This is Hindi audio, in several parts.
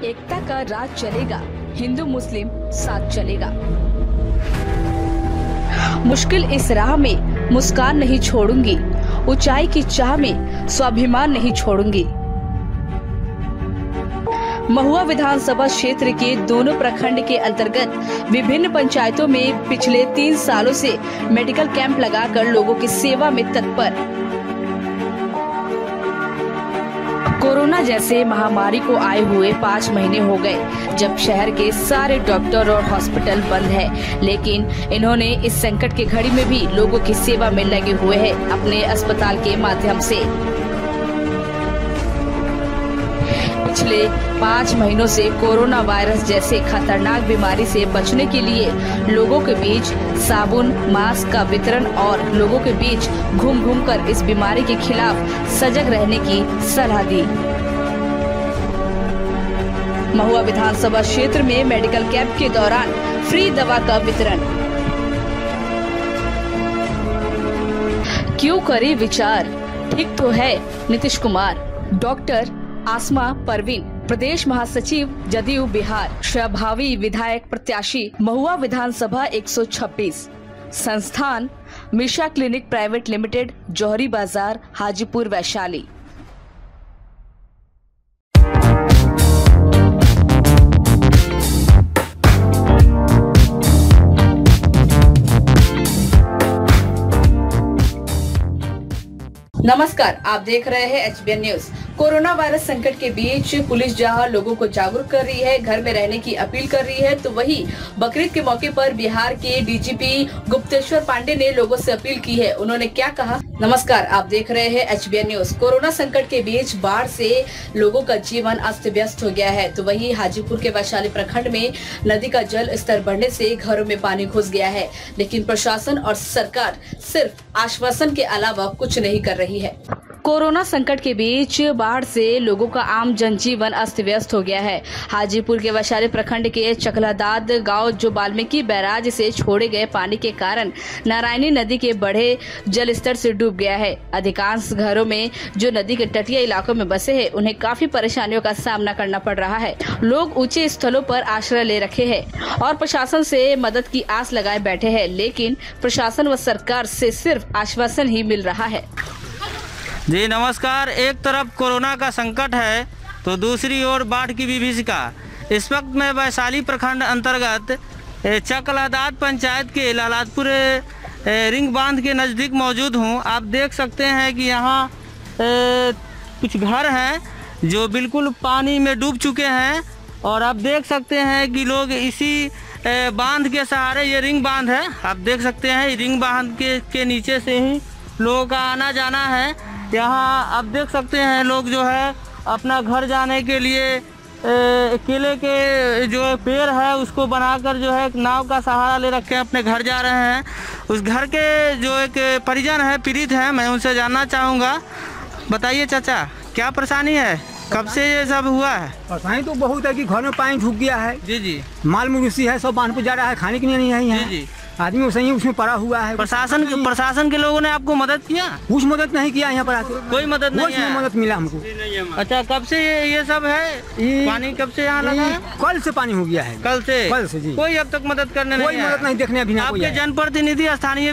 एकता का राज चलेगा, हिंदू मुस्लिम साथ चलेगा। मुश्किल इस राह में मुस्कान नहीं छोड़ूंगी, ऊंचाई की चाह में स्वाभिमान नहीं छोड़ूंगी। महुआ विधानसभा क्षेत्र के दोनों प्रखंड के अंतर्गत विभिन्न पंचायतों में पिछले 3 सालों से मेडिकल कैंप लगाकर लोगों की सेवा में तत्पर। कोरोना जैसे महामारी को आए हुए 5 महीने हो गए जब शहर के सारे डॉक्टर और हॉस्पिटल बंद है, लेकिन इन्होंने इस संकट की घड़ी में भी लोगों की सेवा में लगे हुए हैं अपने अस्पताल के माध्यम से। पिछले 5 महीनों से कोरोना वायरस जैसे खतरनाक बीमारी से बचने के लिए लोगों के बीच साबुन, मास्क का वितरण और लोगों के बीच घूम घूम कर इस बीमारी के खिलाफ सजग रहने की सलाह दी। महुआ विधानसभा क्षेत्र में मेडिकल कैंप के दौरान फ्री दवा का वितरण। क्यों करे विचार, ठीक तो है नीतीश कुमार। डॉक्टर आसमा परवीन, प्रदेश महासचिव जदयू बिहार, प्रभावी विधायक प्रत्याशी, महुआ विधानसभा 126। संस्थान Misha clinic private limited, Johari Bazar, Hajipur, Vaishali. नमस्कार, आप देख रहे हैं HBN न्यूज। कोरोना वायरस संकट के बीच पुलिस जहां लोगों को जागरूक कर रही है, घर में रहने की अपील कर रही है, तो वहीं बकरीद के मौके पर बिहार के डीजीपी गुप्तेश्वर पांडे ने लोगों से अपील की है। उन्होंने क्या कहा? नमस्कार, आप देख रहे हैं HBN न्यूज। कोरोना संकट के बीच बाढ़ से लोगों का जीवन अस्त व्यस्त हो गया है, तो वहीं हाजीपुर के वैशाली प्रखंड में नदी का जल स्तर बढ़ने से घरों में पानी घुस गया है, लेकिन प्रशासन और सरकार सिर्फ आश्वासन के अलावा कुछ नहीं कर रही है। कोरोना संकट के बीच बाढ़ से लोगों का आम जनजीवन अस्त व्यस्त हो गया है। हाजीपुर के वैशाली प्रखंड के चकलादाद गांव जो वाल्मीकि बैराज से छोड़े गए पानी के कारण नारायणी नदी के बढ़े जल स्तर से डूब गया है। अधिकांश घरों में जो नदी के तटीय इलाकों में बसे हैं, उन्हें काफी परेशानियों का सामना करना पड़ रहा है। लोग ऊंचे स्थलों पर आश्रय ले रखे हैं और प्रशासन से मदद की आस लगाए बैठे हैं, लेकिन प्रशासन व सरकार से सिर्फ आश्वासन ही मिल रहा है। जी नमस्कार। एक तरफ कोरोना का संकट है तो दूसरी ओर बाढ़ की विभीषिका। इस वक्त मैं वैशाली प्रखंड अंतर्गत चकलादाद पंचायत के लालादपुर रिंग बांध के नज़दीक मौजूद हूं। आप देख सकते हैं कि यहाँ कुछ घर हैं जो बिल्कुल पानी में डूब चुके हैं और आप देख सकते हैं कि लोग इसी बांध के सहारे, ये रिंग बांध है, आप देख सकते हैं रिंग बांध के नीचे से ही लोगों का आना जाना है। यहाँ आप देख सकते हैं लोग जो है अपना घर जाने के लिए केले के जो पेड़ है उसको बनाकर जो है एक नाव का सहारा ले रखे हैं, अपने घर जा रहे हैं। उस घर के जो एक परिजन है, पीड़ित हैं, मैं उनसे जानना चाहूँगा। बताइए चाचा, क्या परेशानी है, कब से ये सब हुआ है? परेशानी तो बहुत है कि घर में पानी ढुक गया है। जी। माल मवेशी है, सब बांध पे जा रहा है, खाने के लिए नहीं है। जी। आदमी सही उसमें पड़ा हुआ है। प्रशासन के लोगों ने आपको मदद किया? कुछ मदद नहीं किया यहाँ पर आके, कोई मदद नहीं है। मदद मिला हमको। अच्छा, कब से ये सब है? पानी कब से यहाँ लगा है? कल से पानी हो गया है। कल से जी। कोई अब तक मदद करने नहीं आया? कोई मदद नहीं देखने अभी। आपके जनप्रतिनिधि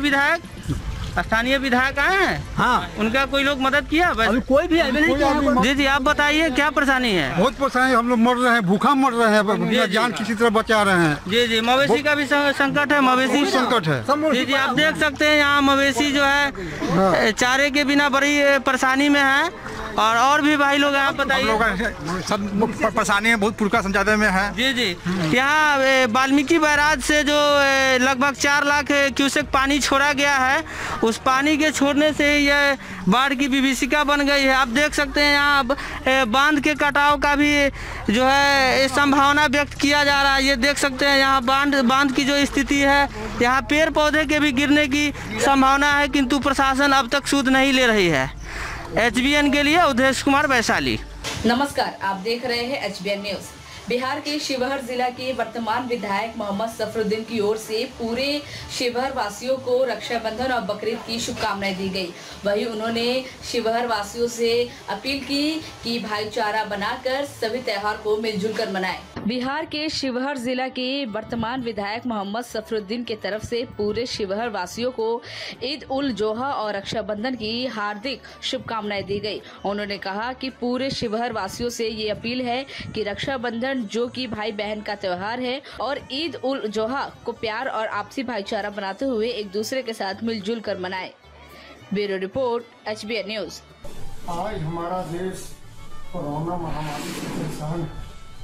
स्थानीय विधायक आए हैं? हाँ, उनका कोई लोग मदद किया? अभी कोई भी नहीं। जी आप बताइए, क्या परेशानी है? बहुत परेशानी, हम लोग मर रहे हैं, भूखा मर रहे हैं, जान किसी तरह बचा रहे हैं। जी मवेशी का भी संकट है, मवेशी संकट है। जी आप देख सकते हैं यहाँ मवेशी जो है चारे के बिना बड़ी परेशानी में है। और भी भाई लोग यहाँ बताइए। सब परेशानी है, बहुत पुरखा संचालन में है। जी यहाँ वाल्मीकि बैराज से जो लगभग 4 लाख क्यूसेक पानी छोड़ा गया है, उस पानी के छोड़ने से ये बाढ़ की विभीषिका बन गई है। आप देख सकते हैं यहाँ बांध के कटाव का भी जो है संभावना व्यक्त किया जा रहा है। ये देख सकते हैं यहाँ बांध की जो स्थिति है, यहाँ पेड़ पौधे के भी गिरने की संभावना है, किंतु प्रशासन अब तक सूद नहीं ले रही है। HBN के लिए उदेश कुमार, वैशाली। नमस्कार, आप देख रहे हैं HBN न्यूज। बिहार के शिवहर जिला के वर्तमान विधायक मोहम्मद सफरुद्दीन की ओर से पूरे शिवहर वासियों को रक्षाबंधन और बकरीद की शुभकामनाएं दी गई। वहीं उन्होंने शिवहर वासियों से अपील की कि भाईचारा बनाकर सभी त्योहार को मिलजुल कर मनाएं। बिहार के शिवहर जिला के वर्तमान विधायक मोहम्मद सफरुद्दीन के तरफ से पूरे शिवहर वासियों को ईद उल जोहा और रक्षाबंधन की हार्दिक शुभकामनाएं दी गई। उन्होंने कहा कि पूरे शिवहर वासियों से ये अपील है कि रक्षाबंधन जो कि भाई बहन का त्योहार है और ईद उल जोहा को प्यार और आपसी भाईचारा बनाते हुए एक दूसरे के साथ मिलजुल कर मनाएं। Bureau report, HBN news. आज हमारा देश कोरोना महामारी से परेशान है।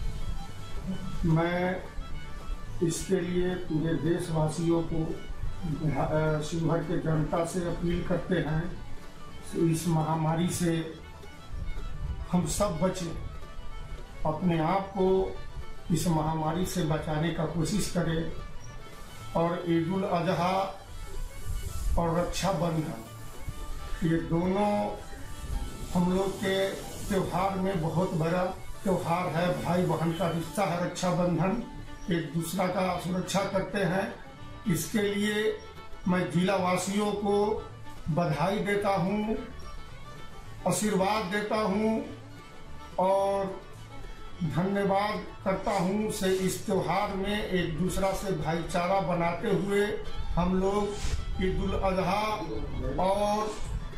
मैं इसके लिए पूरे देशवासियों को, शिवहर के जनता से अपील करते हैं कि इस महामारी से हम सब बचें, अपने आप को इस महामारी से बचाने का कोशिश करें और ईद उल अजहा और रक्षाबंधन ये दोनों हम लोग के त्योहार में बहुत बड़ा त्योहार है। भाई बहन का रिश्ता है रक्षाबंधन, एक दूसरा का सुरक्षा करते हैं। इसके लिए मैं जिला वासियों को बधाई देता हूँ, आशीर्वाद देता हूँ और धन्यवाद करता हूँ से इस त्योहार में एक दूसरा से भाईचारा बनाते हुए हम लोग ईद उल अजहा और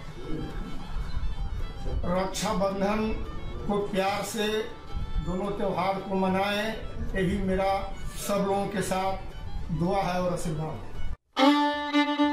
रक्षाबंधन को प्यार से दोनों त्योहार को मनाएं। यही मेरा सब लोगों के साथ दुआ है और आशीर्वाद है।